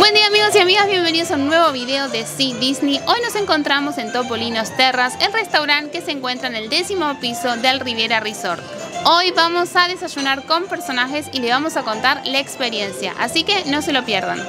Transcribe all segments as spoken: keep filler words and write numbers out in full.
Buen día amigos y amigas, bienvenidos a un nuevo video de Sí Disney. Hoy nos encontramos en Topolinos Terras, el restaurante que se encuentra en el décimo piso del Riviera Resort. Hoy vamos a desayunar con personajes y le vamos a contar la experiencia, así que no se lo pierdan.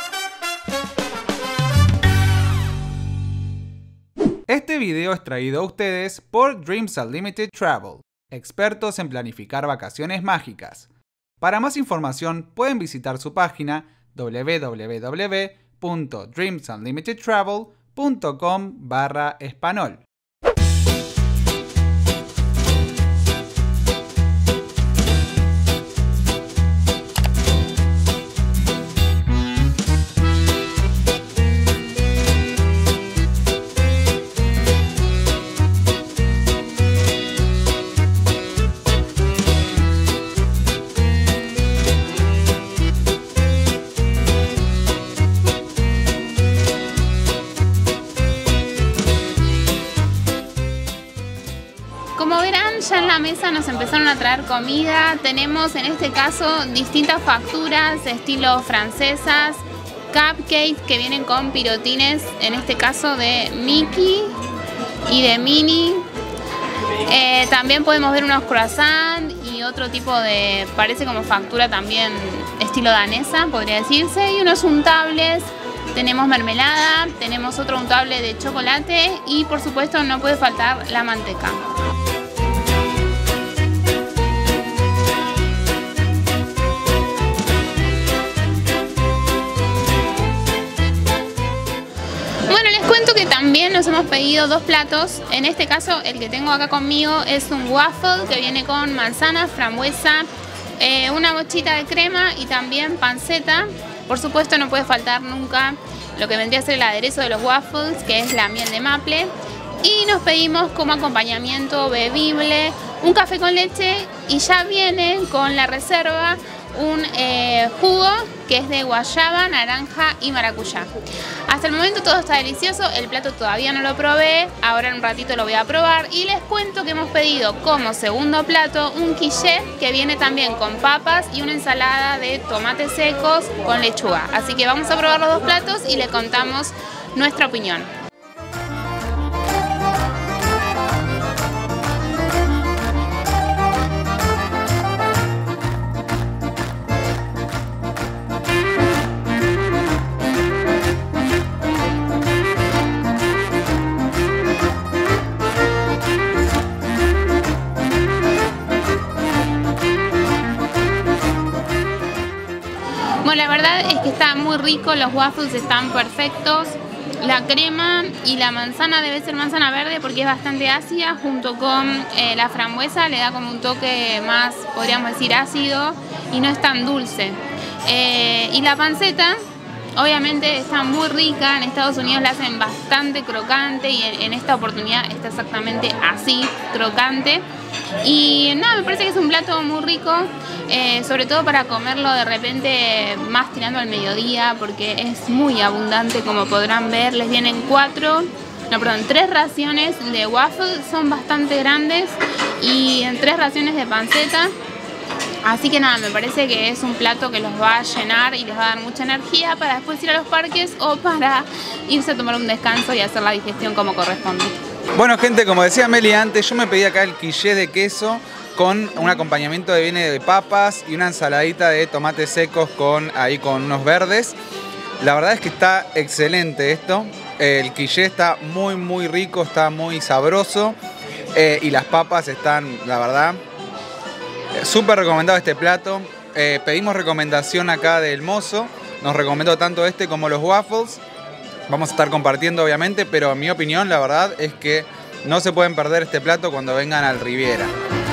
Este video es traído a ustedes por Dreams Unlimited Travel, expertos en planificar vacaciones mágicas. Para más información pueden visitar su página w w w punto dreams unlimited travel punto com barra español. Como verán, ya en la mesa nos empezaron a traer comida. Tenemos en este caso distintas facturas estilo francesas, cupcakes que vienen con pirotines, en este caso de Mickey y de Minnie. Eh, también podemos ver unos croissants y otro tipo de, parece como factura también estilo danesa, podría decirse, y unos untables. Tenemos mermelada, tenemos otro untable de chocolate y por supuesto no puede faltar la manteca. Bueno, les cuento que también nos hemos pedido dos platos. En este caso, el que tengo acá conmigo es un waffle que viene con manzana, frambuesa, eh, una bochita de crema y también panceta. Por supuesto, no puede faltar nunca lo que vendría a ser el aderezo de los waffles, que es la miel de maple. Y nos pedimos como acompañamiento bebible un café con leche y ya viene con la reserva un eh, jugo que es de guayaba, naranja y maracuyá. Hasta el momento todo está delicioso, el plato todavía no lo probé, ahora en un ratito lo voy a probar y les cuento que hemos pedido como segundo plato un quiche que viene también con papas y una ensalada de tomates secos con lechuga. Así que vamos a probar los dos platos y les contamos nuestra opinión. Bueno, la verdad es que está muy rico, los waffles están perfectos. La crema y la manzana debe ser manzana verde porque es bastante ácida, junto con eh, la frambuesa le da como un toque más, podríamos decir, ácido y no es tan dulce. Eh, y la panceta, obviamente está muy rica, en Estados Unidos la hacen bastante crocante y en, en esta oportunidad está exactamente así, crocante. Y nada, me parece que es un plato muy rico, eh, sobre todo para comerlo de repente más tirando al mediodía, porque es muy abundante, como podrán ver. Les vienen cuatro, no, perdón, tres raciones de waffle, son bastante grandes, y en tres raciones de panceta. Así que nada, me parece que es un plato que los va a llenar y les va a dar mucha energía para después ir a los parques o para irse a tomar un descanso y hacer la digestión como corresponde. Bueno gente, como decía Meli antes, yo me pedí acá el quiche de queso con un acompañamiento de viene de papas y una ensaladita de tomates secos con ahí con unos verdes. La verdad es que está excelente esto. El quiche está muy muy rico, está muy sabroso, eh, y las papas están, la verdad, súper recomendado este plato. Eh, pedimos recomendación acá del mozo, nos recomendó tanto este como los waffles. Vamos a estar compartiendo obviamente, pero en mi opinión la verdad es que no se pueden perder este plato cuando vengan al Riviera.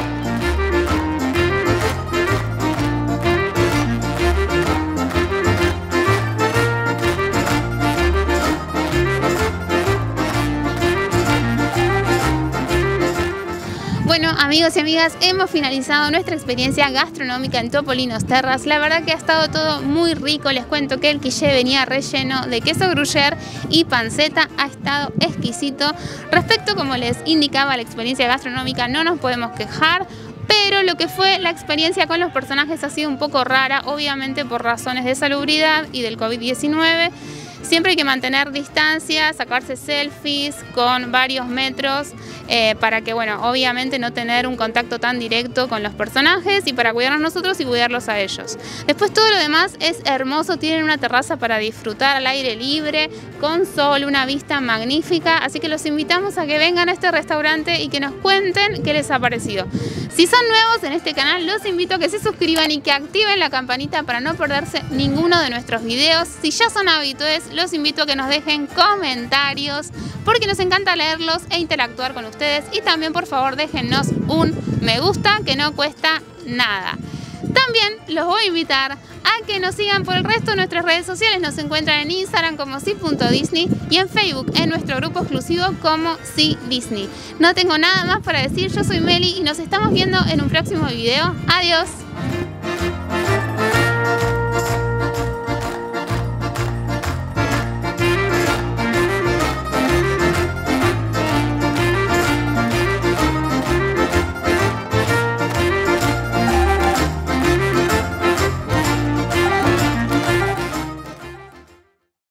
Bueno amigos y amigas, hemos finalizado nuestra experiencia gastronómica en Topolinos Terras. La verdad que ha estado todo muy rico. Les cuento que el quiche venía relleno de queso gruyère y panceta, ha estado exquisito. Respecto, como les indicaba, a la experiencia gastronómica, no nos podemos quejar pero lo que fue la experiencia con los personajes ha sido un poco rara, obviamente por razones de salubridad y del COVID diecinueve. Siempre hay que mantener distancia, sacarse selfies con varios metros eh, para que, bueno, obviamente no tener un contacto tan directo con los personajes y para cuidarnos nosotros y cuidarlos a ellos. Después todo lo demás es hermoso, tienen una terraza para disfrutar al aire libre, con sol, una vista magnífica, así que los invitamos a que vengan a este restaurante y que nos cuenten qué les ha parecido. Si son nuevos en este canal, los invito a que se suscriban y que activen la campanita para no perderse ninguno de nuestros videos. Si ya son habituales, los invito a que nos dejen comentarios porque nos encanta leerlos e interactuar con ustedes, y también por favor déjennos un me gusta que no cuesta nada. También los voy a invitar a que nos sigan por el resto de nuestras redes sociales. Nos encuentran en Instagram como si punto disney y en Facebook en nuestro grupo exclusivo como Si Disney. No tengo nada más para decir, yo soy Meli y nos estamos viendo en un próximo video. Adiós.